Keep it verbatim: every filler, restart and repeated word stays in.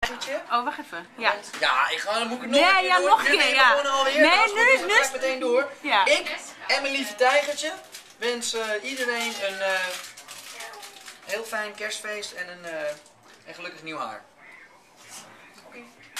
Oh, wacht even. Ja, ja ik ga, dan moet ik het nog nee, een keer ja, door. nog een Jullie keer, nemen ja. gewoon alweer. Nee, Dat is nu goed, is- dan nu ga is- ik meteen door. Ja. Ik en mijn lieve tijgertje wens uh, iedereen een uh, heel fijn kerstfeest en een, uh, een gelukkig nieuw haar. Oké. Okay.